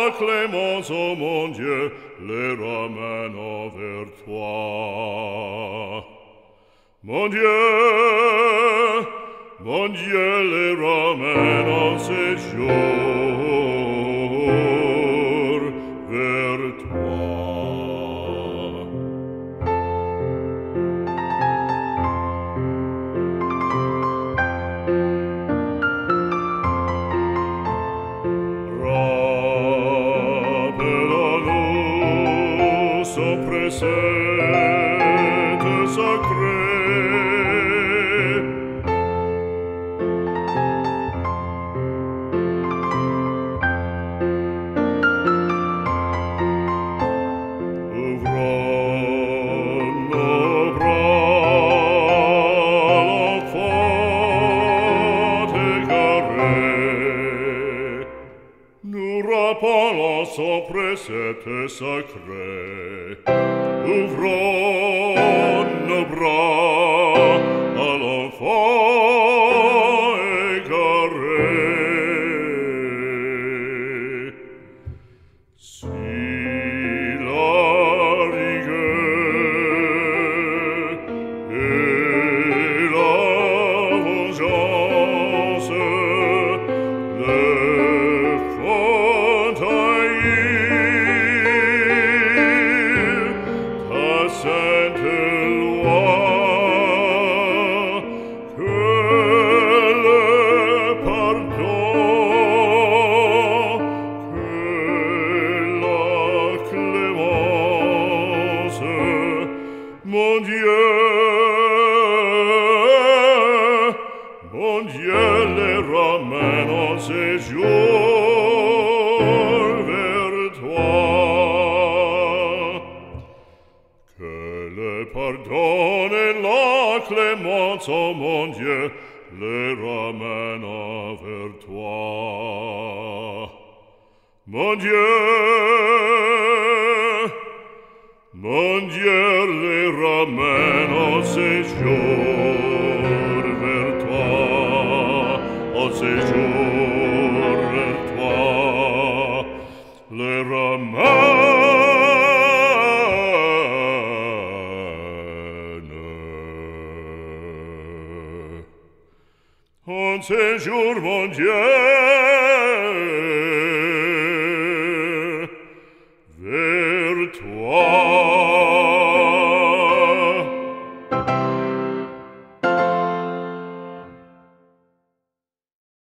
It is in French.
la clémence, ô mon Dieu, les ramène vers toi. Mon Dieu, les ramène en séjour vers toi. Rappelle-nous son précepte sacré. Ouvrons nos bras, l'enfant égaré. Nous rappelons son précepte sacré. Ouvrons nos bras à l'enfant égaré. Si la rigueur et la vengeance le font haïr, ta sainte loi, que le pardon, que la clémence, mon Dieu, les ramène en séjour vers toi. Que le pardon et la clémence, ô mon Dieu, les ramène vers toi. Mon Dieu, les ramène en séjour vers toi, en séjour vers toi, les ramène en séjour, mon Dieu.